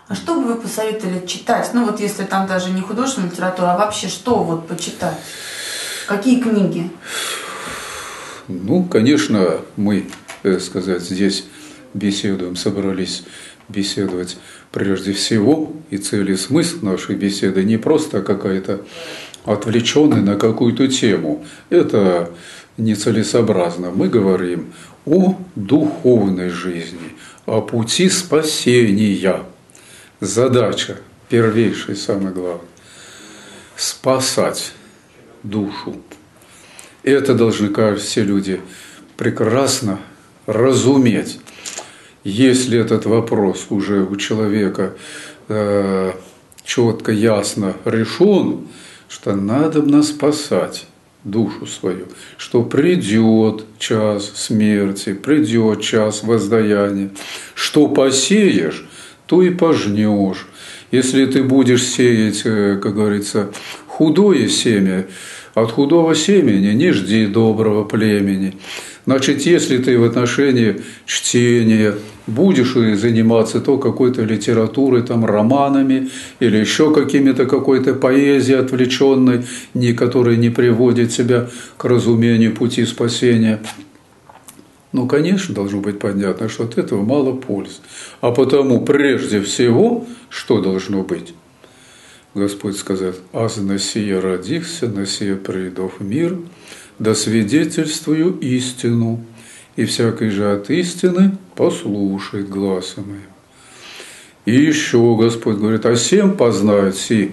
А что бы вы посоветовали читать? Ну вот если там даже не художественная литература, а вообще что вот почитать? Какие книги? Ну, конечно, мы, сказать, здесь беседуем, собрались беседовать прежде всего, и цель и смысл нашей беседы не просто какая-то отвлеченная на какую-то тему. Это нецелесообразно. Мы говорим о духовной жизни, о пути спасения. Задача первейшая, самое главное – спасать душу. Это должны, кажется, все люди прекрасно разуметь. Если этот вопрос уже у человека четко, ясно решен, что надо спасать душу свою, что придет час смерти, придет час воздаяния, что посеешь, то и пожнешь. Если ты будешь сеять, как говорится, худое семя, от худого семени не жди доброго племени. Значит, если ты в отношении чтения будешь заниматься то какой-то литературой, там, романами или еще какими-то какой-то поэзией отвлеченной, которая не приводит тебя к разумению пути спасения, ну, конечно, должно быть понятно, что от этого мало пользы. А потому прежде всего, что должно быть? Господь сказал: «Аз на сие родихся, на сие приду в мир, да свидетельствую истину, и всякий же от истины послушает гласа моего». И еще Господь говорит: «А сем познают си,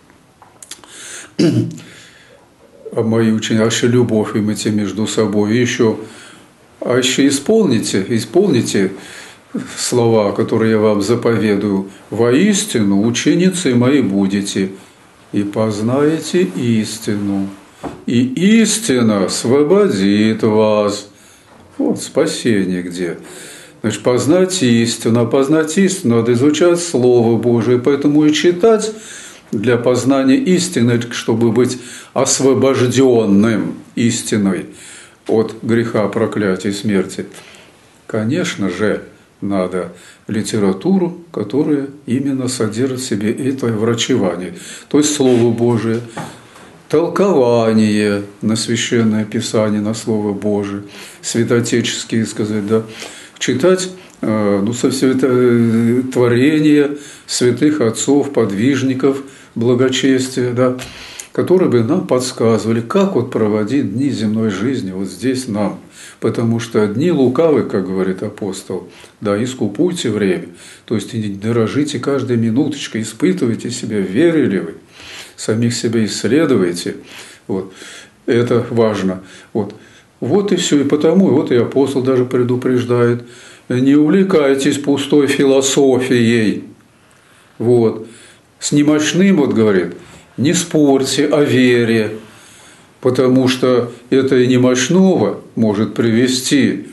а мои ученики, аще любовь имейте между собой». И еще: «Аще исполните слова, которые я вам заповедую, воистину ученицы мои будете, и познаете истину, и истина освободит вас». Вот спасение где. Значит, познать истину. А познать истину надо изучать Слово Божие, поэтому и читать для познания истины, чтобы быть освобожденным истиной от греха, проклятия, смерти. Конечно же, надо литературу, которая именно содержит в себе это врачевание, то есть Слово Божие, толкование на Священное Писание, на Слово Божие, святоотеческие, сказать, да, читать со все это творение святых отцов, подвижников, благочестия, да, которые бы нам подсказывали, как вот проводить дни земной жизни вот здесь нам. Потому что дни лукавы, как говорит апостол, да, искупуйте время, то есть дорожите каждой минуточкой, испытывайте себя, верили ли вы, самих себя исследуйте, вот, это важно. Вот и все, и потому, вот и апостол даже предупреждает: не увлекайтесь пустой философией, вот, с немощным, вот говорит, не спорьте о вере, потому что это и немощного может привести,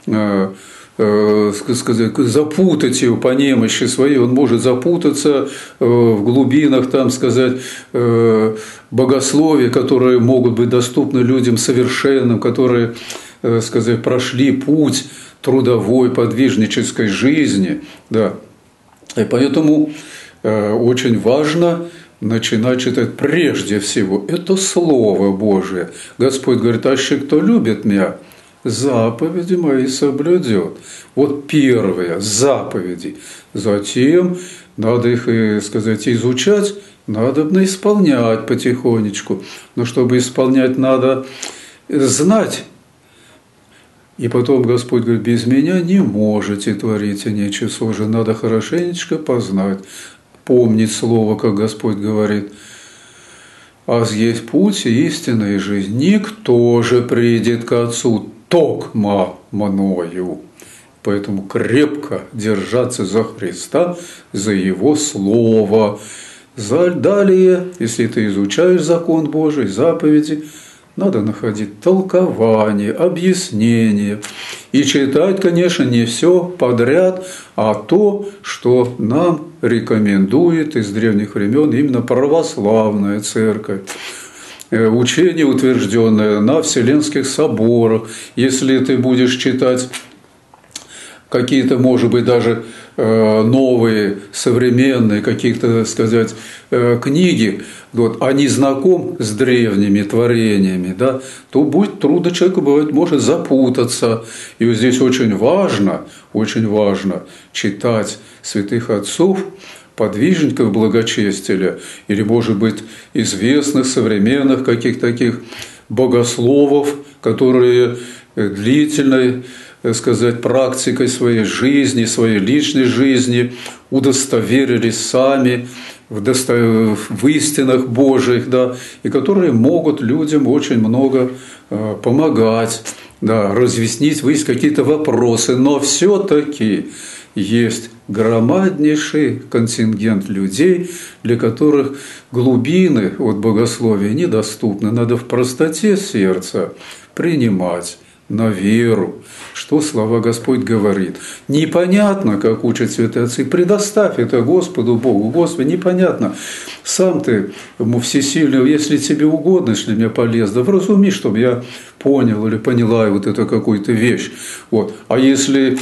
сказать, запутать его по немощи своей, он может запутаться в глубинах, там, сказать, богословия, которые могут быть доступны людям совершенным, которые, сказать, прошли путь трудовой, подвижнической жизни, да. И поэтому очень важно начинать читать прежде всего это Слово Божие. Господь говорит: «Аще кто любит меня, заповеди мои соблюдет». Вот первое – заповеди. Затем надо их, сказать, изучать, надо исполнять потихонечку. Но чтобы исполнять, надо знать. И потом Господь говорит: «Без меня не можете творить ничего же». Надо хорошенечко познать, помнить Слово, как Господь говорит: «Аз есть путь, истина и жизнь. Никто же придет к Отцу токма мною». Поэтому крепко держаться за Христа, за Его Слово. Далее, если ты изучаешь закон Божий, заповеди, надо находить толкование, объяснение. И читать, конечно, не все подряд, а то, что нам рекомендует из древних времен именно православная церковь. Учение, утвержденное на Вселенских соборах. Если ты будешь читать какие-то, может быть, даже новые, современные какие-то, так сказать, книги, вот, а не знаком с древними творениями, да, то будет трудно человеку, бывает, может запутаться. И вот здесь очень важно читать святых отцов, подвижников благочестия, или, может быть, известных современных каких-то таких богословов, которые длительной, так сказать, практикой своей жизни, своей личной жизни удостоверились сами в истинах Божьих, да, и которые могут людям очень много помогать, да, разъяснить, выяснить какие-то вопросы, но все-таки есть громаднейший контингент людей, для которых глубины от богословия недоступны. Надо в простоте сердца принимать на веру, что слова Господь говорит. Непонятно, как учат святые отцы, предоставь это Господу Богу. Господи, непонятно. Сам ты всесильный, если тебе угодно, если мне полезно, вразуми, чтобы я понял или поняла вот эту какую-то вещь. Вот. А если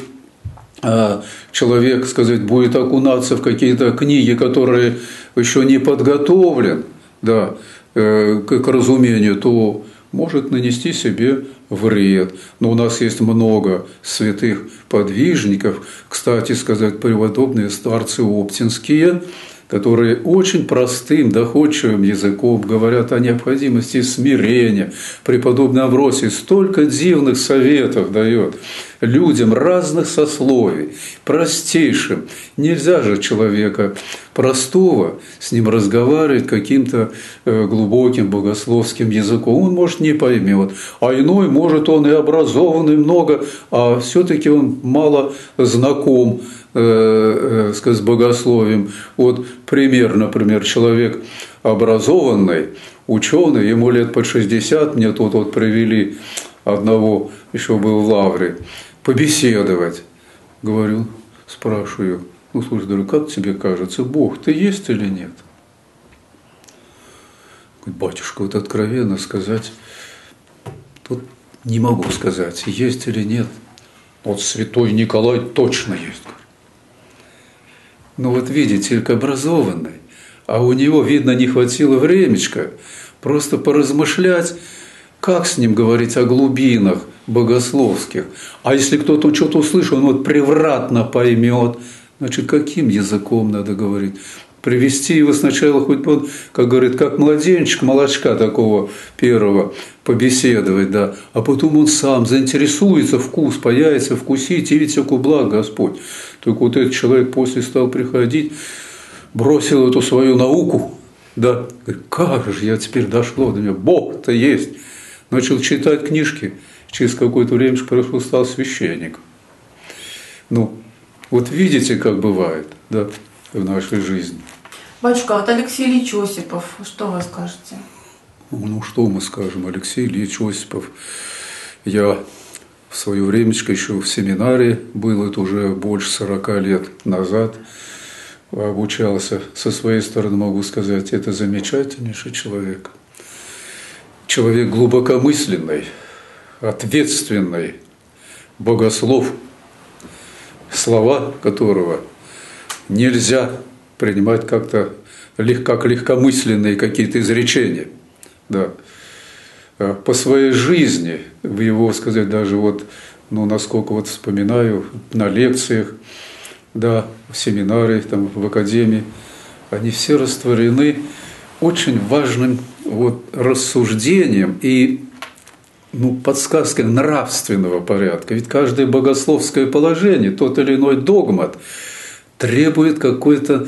человек, сказать, будет окунаться в какие-то книги, которые еще не подготовлен, да, к разумению, то может нанести себе вред. Но у нас есть много святых подвижников, кстати сказать, преподобные старцы оптинские, которые очень простым, доходчивым языком говорят о необходимости смирения. Преподобный Амвросий столько дивных советов дает людям разных сословий, простейшим. Нельзя же человека простого с ним разговаривать каким-то глубоким богословским языком. Он, может, не поймет, а иной, может, он и образованный много, а все-таки он мало знаком с богословием. Вот пример, например, человек образованный, ученый, ему лет под 60, мне тут вот привели одного, еще был в Лавре, побеседовать. Говорю, спрашиваю, ну слушай, говорю, как тебе кажется, Бог-то есть или нет? Говорит, батюшка, вот откровенно сказать, тут не могу сказать, есть или нет. Вот святой Николай точно есть. Ну вот видите, только образованный, а у него, видно, не хватило времечка просто поразмышлять, как с ним говорить о глубинах богословских. А если кто-то что-то услышал, он вот превратно поймет, значит, каким языком надо говорить? Привести его сначала хоть, как говорит, как младенчик, молочка такого первого, побеседовать, да, а потом он сам заинтересуется, вкус появится, вкусить, и видите, какой благ Господь. Только вот этот человек после стал приходить, бросил эту свою науку, да, говорит, как же я теперь дошло до меня, Бог-то есть. Начал читать книжки, через какое-то время прошло, стал священником. Ну, вот видите, как бывает, да, в нашей жизни. Батюшка, вот Алексей Ильич Осипов, что вы скажете? Ну, что мы скажем, Алексей Ильич Осипов. Я в свое времечко еще в семинарии был, это уже больше 40 лет назад, обучался. Со своей стороны могу сказать, это замечательнейший человек. Человек глубокомысленный, ответственный, богослов, слова которого нельзя принимать как-то как легкомысленные какие-то изречения. Да. По своей жизни, в его, сказать, даже вот, ну, насколько вот вспоминаю, на лекциях, да, в семинаре, там, в академии, они все растворены очень важным вот рассуждением и, ну, подсказкой нравственного порядка. Ведь каждое богословское положение, тот или иной догмат требует какой-то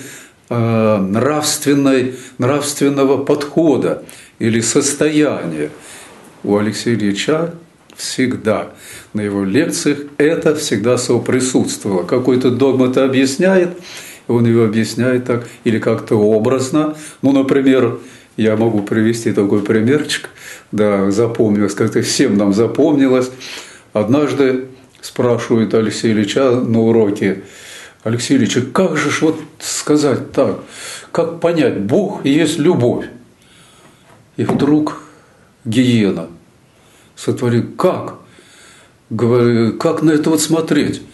нравственного подхода или состояния. У Алексея Ильича всегда на его лекциях это всегда соприсутствовало. Какой-то догмат объясняет, он его объясняет так, или как-то образно. Ну, например, я могу привести такой примерчик, да, запомнилось, как-то всем нам запомнилось. Однажды спрашивают Алексея Ильича на уроке: Алексей Ильич, как же ж вот сказать так, как понять, Бог есть любовь? И вдруг гиена сотворил, как? Говорю, как на это вот смотреть?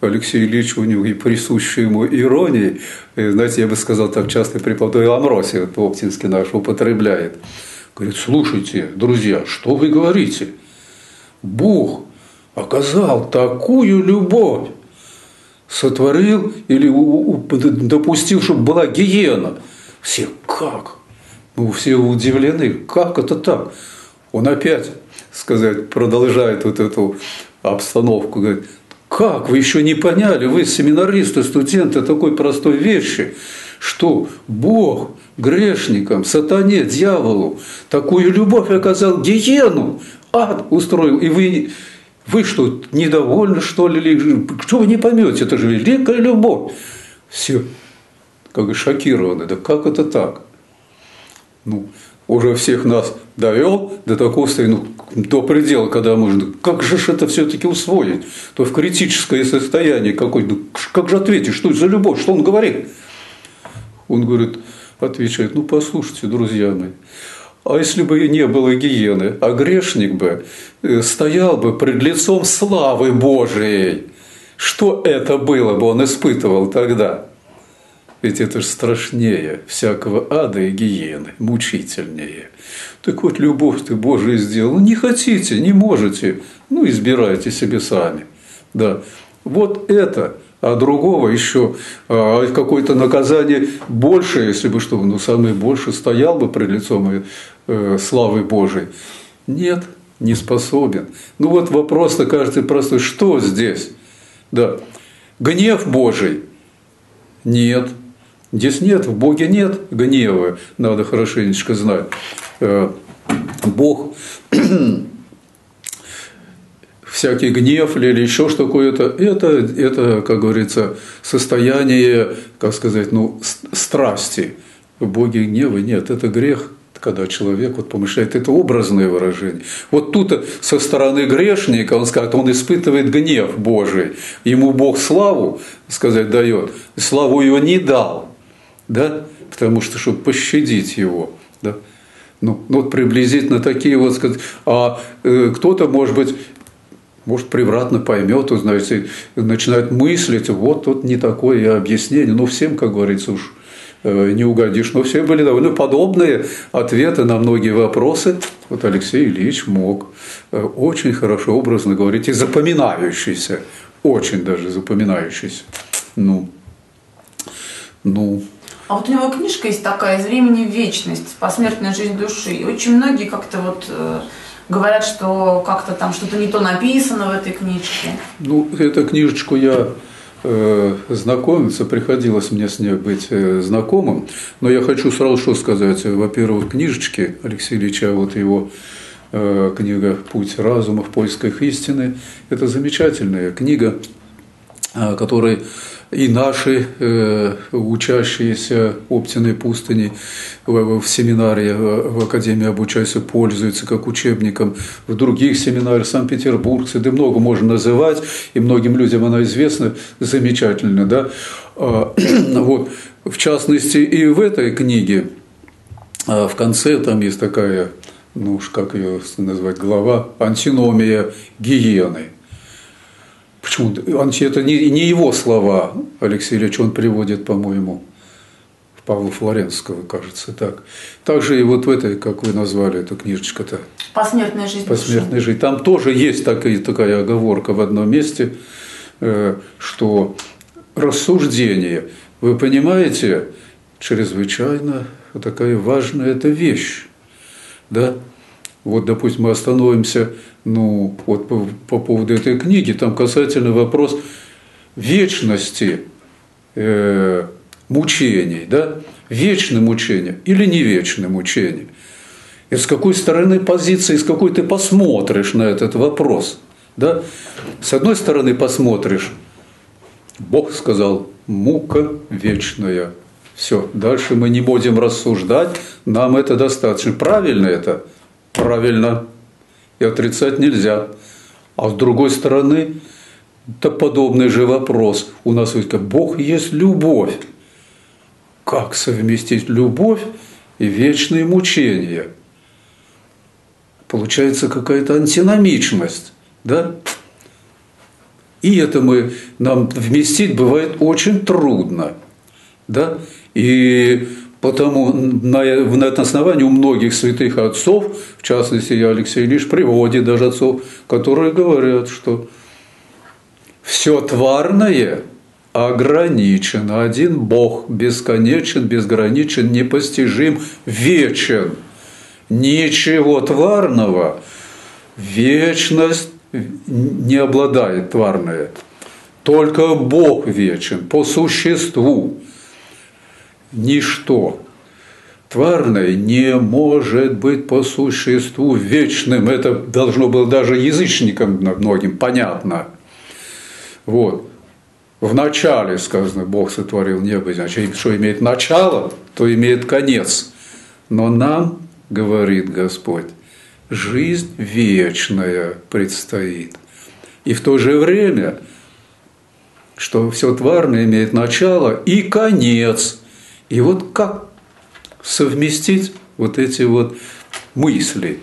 Алексей Ильич, у него и присущая ему ирония, знаете, я бы сказал, так часто преподобный Амвросий, вот, Оптинский наш, употребляет. Говорит, слушайте, друзья, что вы говорите? Бог оказал такую любовь, сотворил или допустил, чтобы была гиена. Все как? Ну, все удивлены, как это так? Он опять, сказать, продолжает вот эту обстановку, говорит, как вы еще не поняли, вы семинаристы, студенты такой простой вещи, что Бог грешникам, сатане, дьяволу такую любовь оказал, гиену, ад устроил, и вы что, недовольны, что ли? Или что вы не поймете? Это же великая любовь. Все, как бы шокированы. Да как это так? Ну, уже всех нас довел до такого состояния, до предела, когда можно. Как же это все-таки усвоить? То в критическое состояние какое-то. Как же ответить? Что это за любовь? Что он говорит? Он говорит, отвечает, ну послушайте, друзья мои. А если бы не было гиены, а грешник бы стоял бы пред лицом славы Божией, что это было бы, он испытывал тогда? Ведь это же страшнее всякого ада и гиены, мучительнее. Так вот, любовь ты Божия сделал. Ну, не хотите, не можете, ну, избирайте себе сами. Да. Вот это. А другого еще какое-то наказание больше, если бы что, ну, самое больше стоял бы пред лицом славы Божией. Нет, не способен. Ну вот вопрос-то кажется простой. Что здесь? Да. Гнев Божий? Нет. Здесь нет, в Боге нет гнева. Надо хорошенечко знать. Бог всякий гнев или еще что такое-то, это, как говорится, состояние, как сказать, ну, страсти. В Боге гнева нет, это грех, когда человек вот помышляет, это образное выражение. Вот тут со стороны грешника, он скажет, он испытывает гнев Божий, ему Бог славу, сказать, дает, славу его не дал, да, потому что, чтобы пощадить его, да. Ну, вот приблизительно такие вот, сказать, а кто-то, может быть, превратно поймет, узнаете, начинает мыслить, вот тут не такое объяснение. Ну, всем, как говорится, уж не угодишь. Но все были довольно подобные ответы на многие вопросы. Вот Алексей Ильич мог очень хорошо, образно говорить, и запоминающийся, очень даже запоминающийся. Ну. А вот у него книжка есть такая «Из времени в вечность. Посмертная жизнь души». И очень многие как-то вот говорят, что как-то там что-то не то написано в этой книжке. Ну, эту книжечку я знакомиться, приходилось мне с ней быть знакомым. Но я хочу сразу что сказать. Во-первых, книжечки Алексея Ильича, вот его книга «Путь разума в поисках истины» – это замечательная книга, которой и наши учащиеся Оптиной пустыни в семинаре, в Академии обучайся, пользуются как учебником, в других семинарах, Санкт-Петербургцы, да много можно называть, и многим людям она известна, замечательно, да. Вот, в частности, и в этой книге в конце там есть такая, ну уж как ее назвать, глава «Антиномия гиены». Почему? Это не его слова, Алексей Ильич, он приводит, по-моему, Павла Флоренского, кажется, так. Также и вот в этой, как вы назвали эту книжечку-то. «Посмертная жизнь». «Посмертная жизнь». Там тоже есть такая оговорка в одном месте, что рассуждение, вы понимаете, чрезвычайно такая важная эта вещь, да? Вот, допустим, мы остановимся, ну, вот по поводу этой книги, там касательно вопрос вечности мучений, да? Вечное мучение или не вечное мучение. И с какой стороны позиции, с какой ты посмотришь на этот вопрос, да? С одной стороны посмотришь, Бог сказал, мука вечная. Все, дальше мы не будем рассуждать, нам это достаточно. Правильно это? Правильно, и отрицать нельзя. А с другой стороны, да подобный же вопрос. У нас ведь Бог есть любовь. Как совместить любовь и вечные мучения? Получается какая-то антиномичность, да? И это нам вместить бывает очень трудно. Да? И потому на этом основании у многих святых отцов, в частности, Алексей Ильич приводит даже отцов, которые говорят, что все тварное ограничено. Один Бог бесконечен, безграничен, непостижим, вечен. Ничего тварного вечность не обладает тварное. Только Бог вечен по существу. Ничто тварное не может быть по существу вечным. Это должно было даже язычникам многим понятно. Вот. В начале сказано, Бог сотворил небо, значит, что имеет начало, то имеет конец. Но нам, говорит Господь, жизнь вечная предстоит. И в то же время, что все тварное имеет начало и конец. И вот как совместить вот эти вот мысли?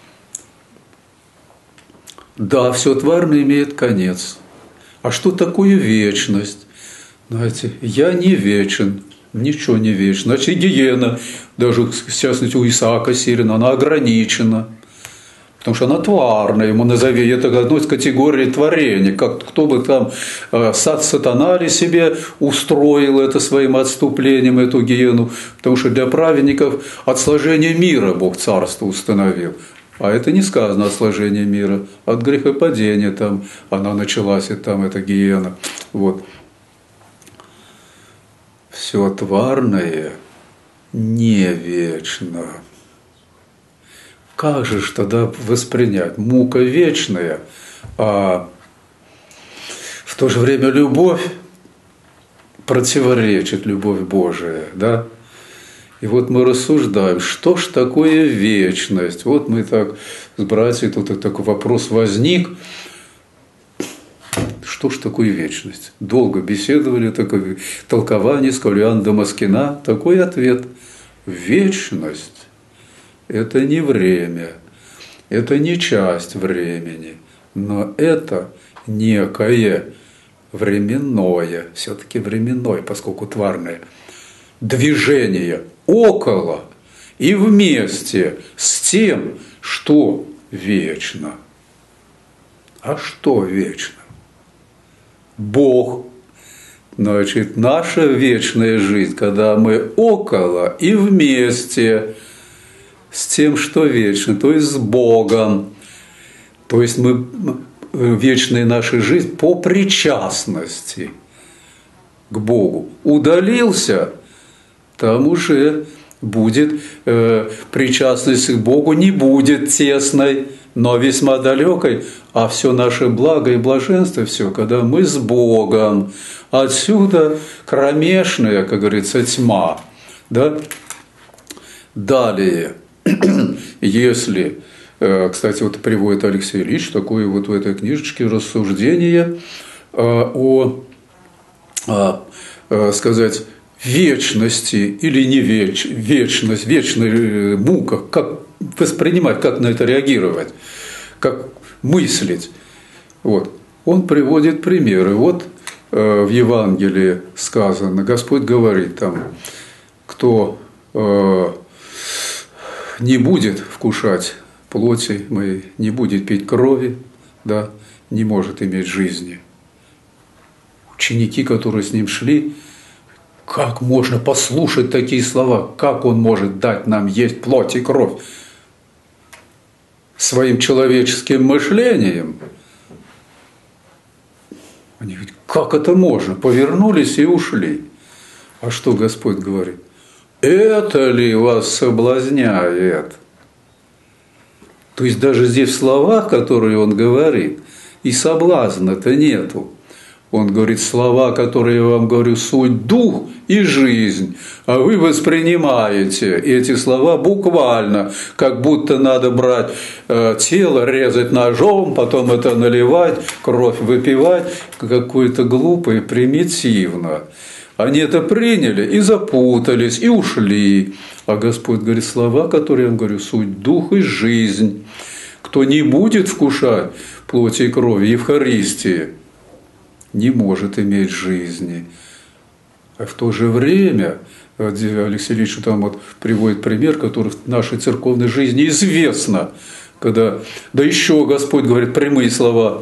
Да, все тварное имеет конец. А что такое вечность? Знаете, я не вечен, ничего не вечно. Значит, гиена, даже в частности у Исаака Сирина, она ограничена. Потому что она тварная, ему назови, это одной из категорий творения. Как кто бы там сад сатана ли себе устроил это своим отступлением, эту гиену. Потому что для праведников от сложения мира Бог царство установил. А это не сказано от сложения мира, от грехопадения там она началась, и там эта гиена. Вот. Все тварное не вечно. Как же ж тогда воспринять? Мука вечная, а в то же время любовь противоречит, любовь Божия, да? И вот мы рассуждаем, что ж такое вечность? Вот мы так с братьями, тут такой вопрос возник. Что ж такое вечность? Долго беседовали, такое толкование с Калиан Дамаскина. Такой ответ. Вечность – это не время, это не часть времени, но это некое временное, все-таки временное, поскольку тварное, движение около и вместе с тем, что вечно. А что вечно? Бог. Значит, наша вечная жизнь, когда мы около и вместе с тем, что вечно, то есть с Богом. То есть мы вечная наша жизнь по причастности к Богу. Удалился, там уже будет причастность к Богу, не будет тесной, но весьма далекой, а все наше благо и блаженство, все, когда мы с Богом. Отсюда кромешная, как говорится, тьма. Да? Далее, если, кстати, вот приводит Алексей Ильич такое вот в этой книжечке рассуждение о сказать, вечности или не вечность, вечной мука, как воспринимать, как на это реагировать, как мыслить. Вот. Он приводит примеры. Вот в Евангелии сказано, Господь говорит там, кто не будет вкушать плоти моей, не будет пить крови, да, не может иметь жизни. Ученики, которые с ним шли, как можно послушать такие слова? Как он может дать нам есть плоть и кровь? Своим человеческим мышлением. Они говорят, как это можно? Повернулись и ушли. А что Господь говорит? Это ли вас соблазняет? То есть даже здесь в словах, которые он говорит, и соблазна-то нету. Он говорит, слова, которые я вам говорю, суть дух и жизнь, а вы воспринимаете эти слова буквально, как будто надо брать тело, резать ножом, потом это наливать, кровь выпивать, какое-то глупо и примитивно. Они это приняли и запутались, и ушли. А Господь говорит, слова, которые я вам говорю, суть дух и жизнь. Кто не будет вкушать плоти и крови Евхаристии, не может иметь жизни. А в то же время Алексей Ильич там вот приводит пример, который в нашей церковной жизни известно, когда, да еще Господь говорит прямые слова: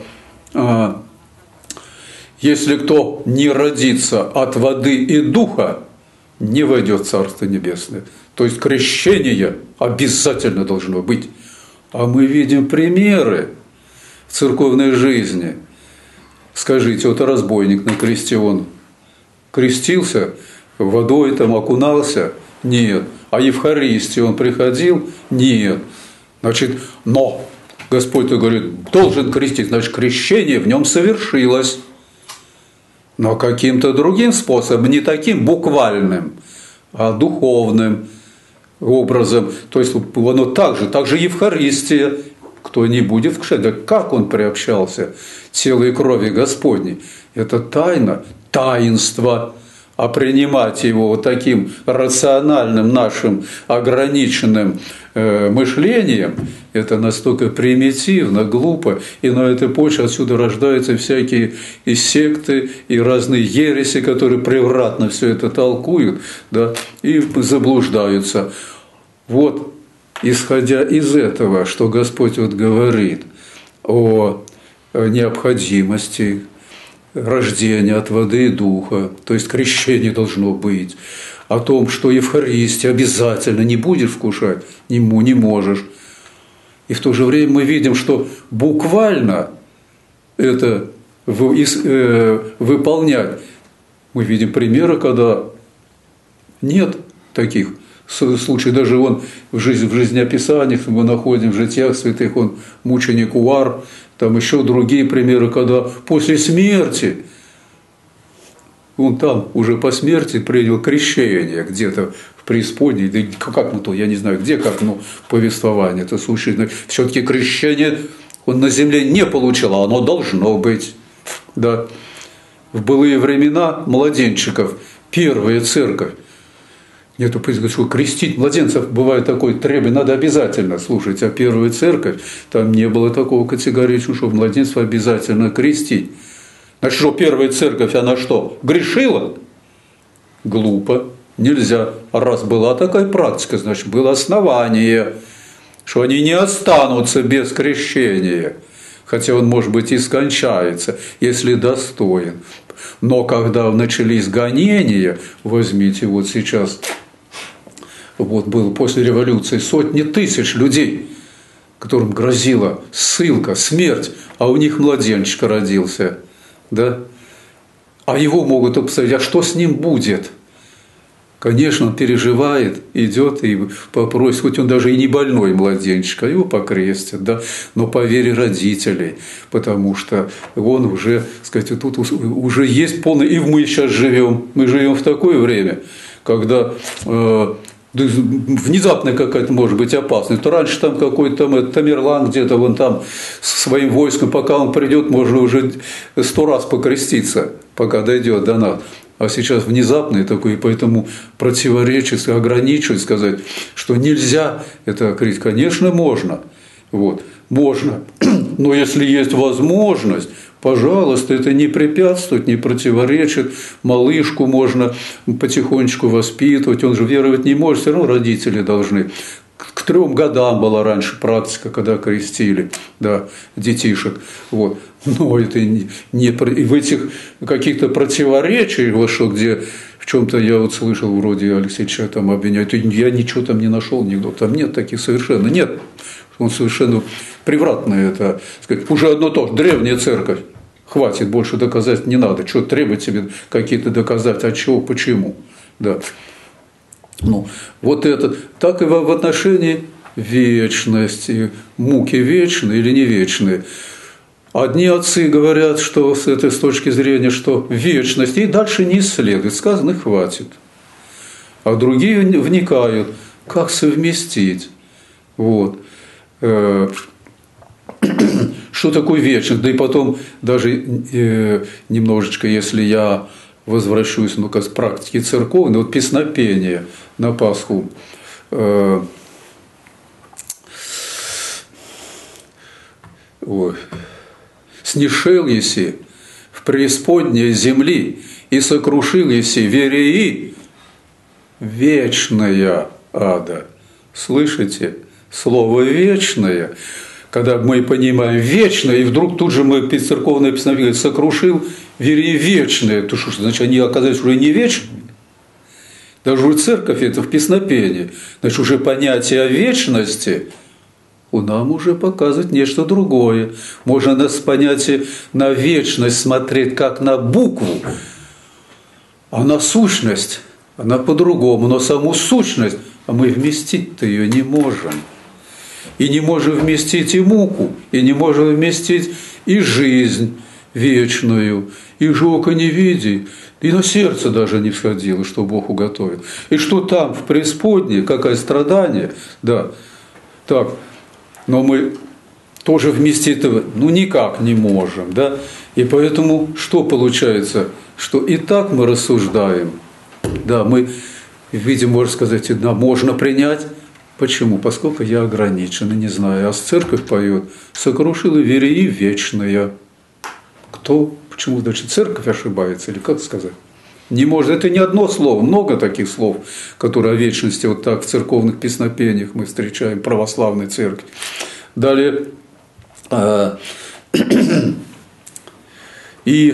если кто не родится от воды и духа, не войдет в Царство Небесное. То есть крещение обязательно должно быть. А мы видим примеры в церковной жизни. Скажите, вот разбойник на кресте, он крестился, водой там окунался? Нет. А Евхаристию он приходил? Нет. Значит, но Господь говорит, должен крестить, значит, крещение в нем совершилось. Но каким-то другим способом, не таким буквальным, а духовным образом. То есть оно также Евхаристия. Кто не будет вкушать, да как он приобщался телу и крови Господней? Это тайна, таинство. А принимать его вот таким рациональным нашим ограниченным мышлением, это настолько примитивно, глупо, и на этой почве отсюда рождаются всякие и секты, и разные ереси, которые превратно все это толкуют, да, и заблуждаются. Вот, исходя из этого, что Господь вот говорит о необходимости рождения от воды и духа, то есть крещение должно быть, о том, что Евхаристия обязательно не будешь вкушать, не можешь. И в то же время мы видим, что буквально это выполнять. Мы видим примеры, когда нет таких случаев. Даже он в жизнеописаниях мы находим, в житиях святых, он мученик Увар, там еще другие примеры, когда после смерти он там уже по смерти принял крещение где-то в преисподней, да как то, я не знаю где, как повествование, это случай. Все-таки крещение он на земле не получил, а оно должно быть. Да. В былые времена младенчиков первая церковь, нету признаков, что крестить младенцев бывает такое требование, надо обязательно слушать, а первая церковь, там не было такого категоричного, что младенцев обязательно крестить. Значит, что первая церковь, она что, грешила? Глупо, нельзя. А раз была такая практика, значит, было основание, что они не останутся без крещения, хотя он, может быть, и скончается, если достоин. Но когда начались гонения, возьмите вот сейчас, вот было после революции сотни тысяч людей, которым грозила ссылка, смерть, а у них младенчик родился. Да? А его могут обсудить, а что с ним будет? Конечно, он переживает, идет и попросит, хоть он даже и не больной младенчик, а его покрестят, да? Но по вере родителей, потому что он уже, сказать, тут уже есть полный, и мы сейчас живем, мы живем в такое время, когда внезапная какая-то может быть опасность. То раньше там какой-то там Тамерлан где-то вон там со своим войском, пока он придет, можно уже 100 раз покреститься, пока дойдет до нас. А сейчас внезапный такой, и поэтому противоречить, ограничивать, сказать, что нельзя это крестить. Конечно, можно. Вот, можно. Но если есть возможность, пожалуйста, это не препятствует, не противоречит. Малышку можно потихонечку воспитывать, он же веровать не может, все равно родители должны. К 3 годам была раньше практика, когда крестили, да, детишек. Вот. Но это не и в этих каких-то противоречиях, вот что где в чем-то я вот слышал, вроде Алексей Ильича там обвиняют, я ничего там не нашел нигде, там нет таких совершенно, нет. Он совершенно превратный, это, сказать, уже одно то, древняя церковь. Хватит, больше доказать не надо. Что требовать себе какие-то доказать, от чего, почему. Да. Ну, вот это. Так и в отношении вечности. Муки вечные или не вечные. Одни отцы говорят, что с этой точки зрения, что вечность, и дальше не исследуют, сказано, хватит. А другие вникают, как совместить. Вот. Что такое вечность? Да и потом даже немножечко, если я возвращусь к практике церковной, вот песнопение на Пасху. Снишел еси в преисподней земли, и сокрушил еси вереи вечная ада. Слышите? Слово «вечное», когда мы понимаем «вечное», и вдруг тут же мы церковное писание говорит «сокрушил вереи вечное», то что значит, они оказались уже не вечными? Даже уже церковь это в песнопении. Значит, уже понятие о вечности у нам уже показывает нечто другое. Можно на понятие на вечность смотреть как на букву, а на сущность она по-другому. Но саму сущность, а мы вместить-то ее не можем. И не можем вместить и муку, и не можем вместить и жизнь вечную, и живока не види, и на сердце даже не всходило, что Бог уготовил. И что там, в преисподней, какое страдание, да, так, но мы тоже вместить этого, никак не можем, да, и поэтому что получается, что и так мы рассуждаем, да, мы видим, можно сказать, да, можно принять. Почему? Поскольку я ограничен, и не знаю. А церковь поет «сокрушила вереи вечная». Кто? Почему, значит, церковь ошибается? Или как сказать? Не может. Это не одно слово. Много таких слов, которые о вечности вот так в церковных песнопениях мы встречаем, православной церкви. Далее. И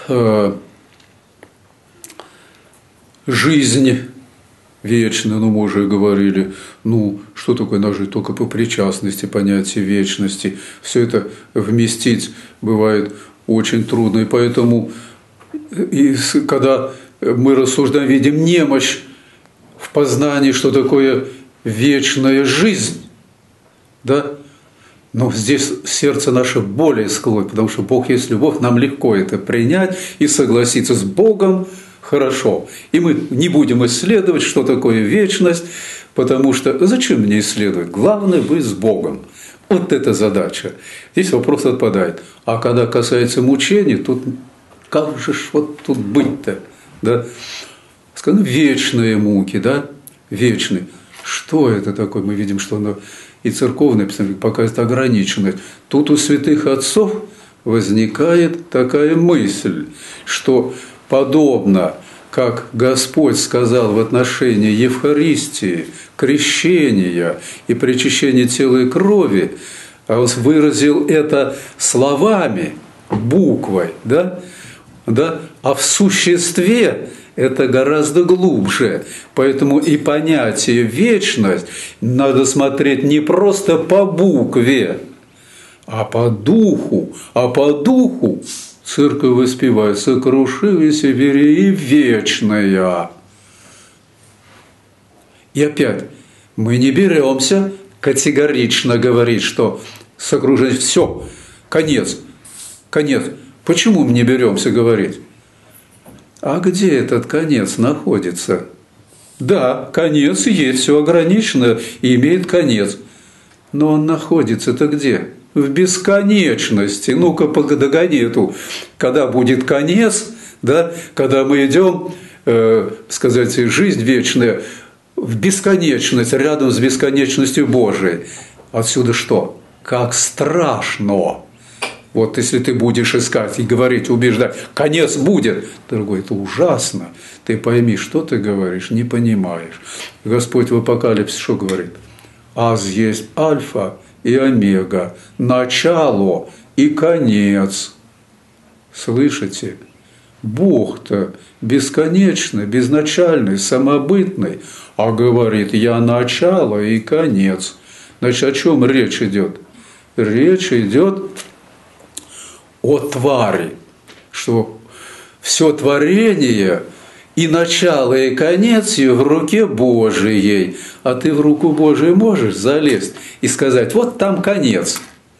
жизнь вечная, мы уже говорили, что такое нажить только по причастности, понятие вечности. Все это вместить бывает очень трудно. И поэтому, когда мы рассуждаем, видим немощь в познании, что такое вечная жизнь, да? Но здесь сердце наше более склонно, потому что Бог есть любовь, нам легко это принять и согласиться с Богом. Хорошо. И мы не будем исследовать, что такое вечность, потому что зачем мне исследовать? Главное быть с Богом. Вот эта задача. Здесь вопрос отпадает. А когда касается мучений, тут как же вот тут быть-то? Да? Сказано, вечные муки, да? Вечные. Что это такое? Мы видим, что оно и церковное писание показывает ограниченность. Тут у святых отцов возникает такая мысль, что подобно, как Господь сказал в отношении Евхаристии, крещения и причащения тела и крови, а Он выразил это словами, буквой, да? А в существе это гораздо глубже. Поэтому и понятие «вечность» надо смотреть не просто по букве, а по духу. А по духу церковь воспевает «сокрушилась вереи вечная». И опять, мы не беремся категорично говорить, что сокрушилось все, конец. Почему мы не беремся говорить? А где этот конец находится? Да, конец есть, все ограничено и имеет конец. Но он находится-то где? В бесконечности. Ну-ка, догони эту. Когда будет конец, да, когда мы идем, сказать, жизнь вечная в бесконечность, рядом с бесконечностью Божией. Отсюда что? Как страшно! Вот если ты будешь искать и говорить, убеждать, конец будет, дорогой, это ужасно. Ты пойми, что ты говоришь, не понимаешь. Господь в Апокалипсисе что говорит? Аз есть альфа и омега, начало и конец. Слышите? Бог-то бесконечный, безначальный, самобытный, а говорит, я начало и конец. Значит, о чем речь идет? Речь идет о твари, что все творение и начало, и конец ее в руке Божией, а ты в руку Божию можешь залезть и сказать, вот там конец.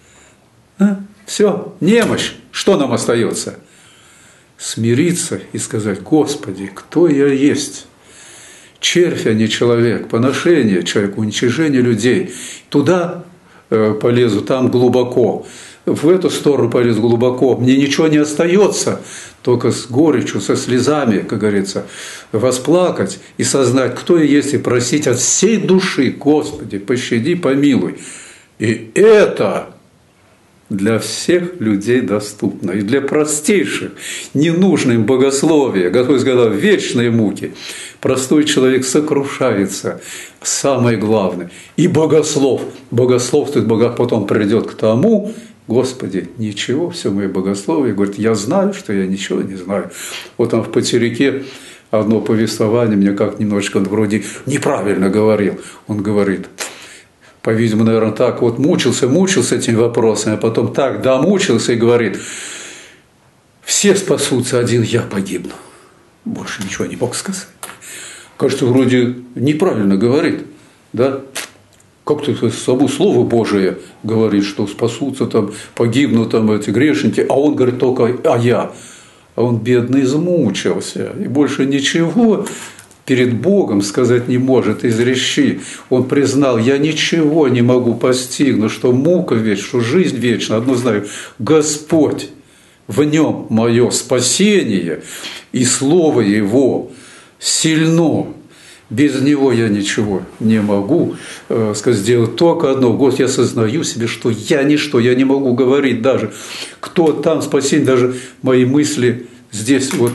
Все, немощь, что нам остается? Смириться и сказать, Господи, кто я есть? Червь, а не человек, поношение человека, уничижение людей. Туда полезу, там глубоко. В эту сторону полез глубоко, мне ничего не остается, только с горечью, со слезами, как говорится, восплакать и сознать, кто я есть, и просить от всей души, Господи, пощади, помилуй. И это для всех людей доступно. И для простейших, не нужно им богословие. Господь сказал, вечные муки. Простой человек сокрушается. Самое главное. И богослов. Богословствует, потом придет к тому, Господи, ничего, все мои богословие. Говорит, я знаю, что я ничего не знаю. Вот там в Потеряке одно повествование, мне как немножечко он вроде неправильно говорил. Он говорит, по-видимому, наверное, так вот мучился этими вопросами, а потом так домучился и говорит, все спасутся, один я погибну. Больше ничего не мог сказать. Кажется, вроде неправильно говорит, да? Как-то само Слово Божие говорит, что спасутся, там, погибнут там, эти грешники, а он говорит только «а я». А он, бедный, измучился, и больше ничего перед Богом сказать не может, изрещи. Он признал, я ничего не могу постигнуть, что мука вечна, что жизнь вечна. Одно знаю, Господь, в Нем мое спасение, и Слово Его сильно. Без Него я ничего не могу сделать. Только одно. Господь, я сознаю себе, что я ничто, я не могу говорить даже, кто там спасение, даже мои мысли здесь вот,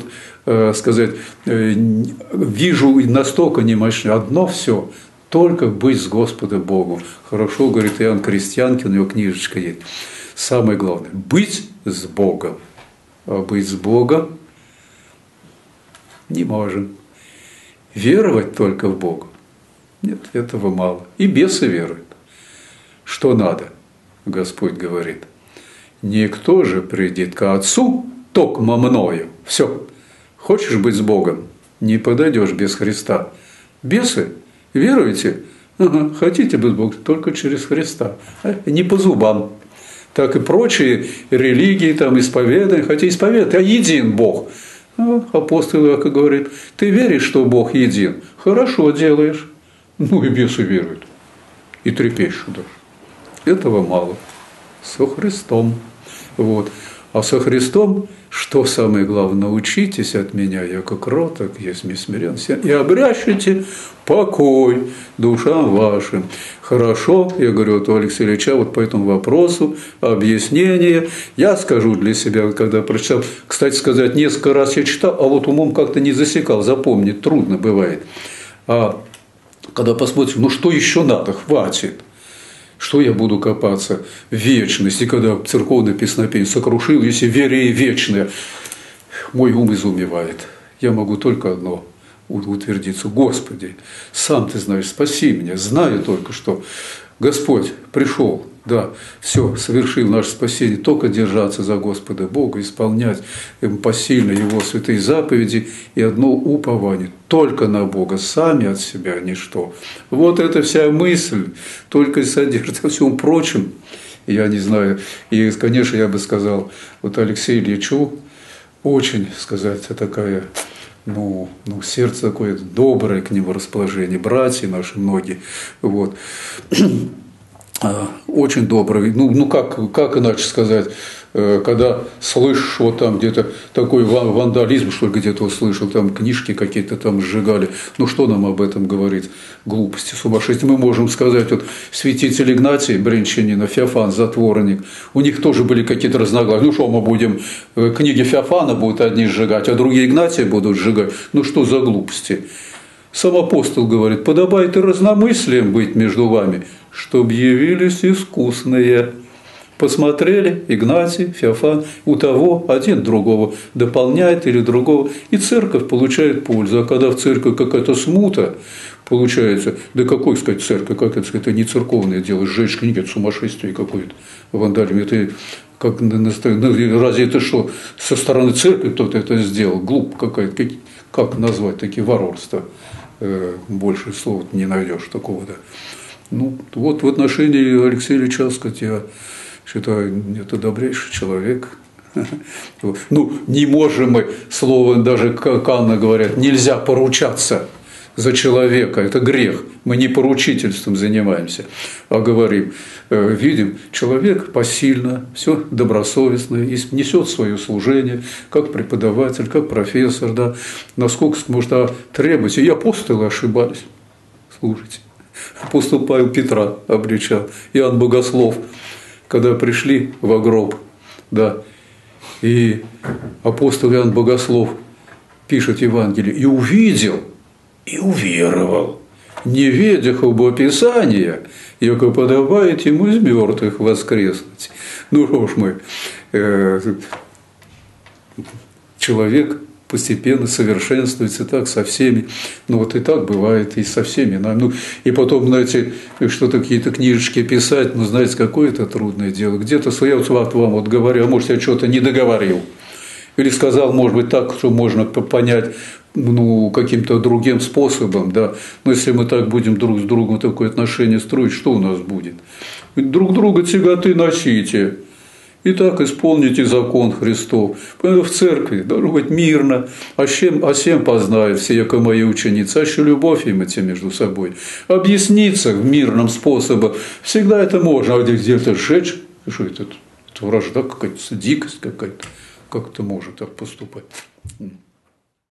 вижу настолько немощно. Одно все, только быть с Господом Богом. Хорошо, говорит Иоанн Крестьянкин, у него книжечка есть. Самое главное – быть с Богом. А быть с Богом не можем. Веровать только в Бога? Нет, этого мало. И бесы веруют. Что надо? Господь говорит. Никто же придет к Отцу, токмо мною. Все. Хочешь быть с Богом? Не подойдешь без Христа. Бесы? Веруете? Ага. Хотите быть с Богом? Только через Христа. Не по зубам. Так и прочие религии, там, исповедания. Хотя исповедать, а един Бог. Апостол Иаков говорит, ты веришь, что Бог един? Хорошо делаешь. Ну и бесы веруют. И трепещут даже. Этого мало. Со Христом. Вот. А со Христом, что самое главное, научитесь от меня, яко кроток, есмь смирен, и обрящите покой душам вашим. Хорошо, я говорю, вот у Алексея Ильича вот по этому вопросу объяснение. Я скажу для себя, когда прочитал, кстати сказать, несколько раз я читал, а вот умом как-то не засекал, запомнить трудно бывает. А когда посмотрим, ну что еще надо, хватит. Что я буду копаться в вечности, когда церковное песнопение сокрушил, если вере и вечное. Мой ум изумевает. Я могу только одно утвердиться. Господи, сам ты знаешь, спаси меня. Знаю только, что Господь пришел, да, все, совершил наше спасение. Только держаться за Господа Бога, исполнять посильно Его святые заповеди и одно упование. Только на Бога, сами от себя ничто. Вот эта вся мысль только содержит. Во всем прочем, я не знаю, и, конечно, я бы сказал, вот Алексею Ильичу очень, сказать, такая, сердце такое доброе к нему расположение, братья наши многие, вот, очень добрый, как иначе сказать, когда слышишь, вот там где-то такой вандализм, что ли, где-то услышал, там книжки какие-то там сжигали, что нам об этом говорит? Глупости, сумасшествие. Мы можем сказать, вот святитель Игнатий Брянчанина, Феофан, затворник, у них тоже были какие-то разногласия. Что мы будем, книги Феофана будут одни сжигать, а другие Игнатия будут сжигать? Что за глупости? Сам апостол говорит, подобает и разномыслием быть между вами, чтоб явились искусные. Посмотрели, Игнатий, Феофан, у того один другого дополняет или другого, и церковь получает пользу. А когда в церкви какая-то смута получается, да какой, сказать, церковь, как это не церковное дело, сжечь книги, это сумасшествие какое-то, вандализм, это разве это что, со стороны церкви кто-то это сделал, глупо какая-то, как назвать такие варварства, больше слов не найдешь такого, да. Вот в отношении Алексея Ильича, сказать, я считаю, это добрейший человек. Не можем мы, слово даже, как Анна говорят, нельзя поручаться за человека, это грех. Мы не поручительством занимаемся, а говорим, видим, человек посильно, все добросовестно, и несет свое служение, как преподаватель, как профессор, да, насколько может требовать. И апостолы ошибались, слушайте. Апостол Павел Петра обличал, Иоанн Богослов когда пришли в гроб, да, и апостол Иоанн Богослов пишет Евангелие, и увидел, и уверовал, не ведя об Описания, яко подобает ему из мертвых воскреснуть. Ну что ж мы, человек постепенно совершенствуется так со всеми. Ну вот и так бывает и со всеми. Ну, и потом, знаете, что-то какие-то книжечки писать, ну, знаете, какое это трудное дело. Где-то я вот вам вот говорю, а может, я что-то не договорил. Или сказал, может быть, так, что можно понять, ну, каким-то другим способом, да. Но если мы так будем друг с другом такое отношение строить, что у нас будет? Друг друга тяготы носите. И так исполните закон Христов. Поэтому в церкви должно быть мирно, а всем познают все, яко мои ученицы, а еще любовь имейте между собой. Объясниться в мирном способе, всегда это можно, а где-то сжечь, что это вражда какая-то, дикость какая-то, как это может так поступать.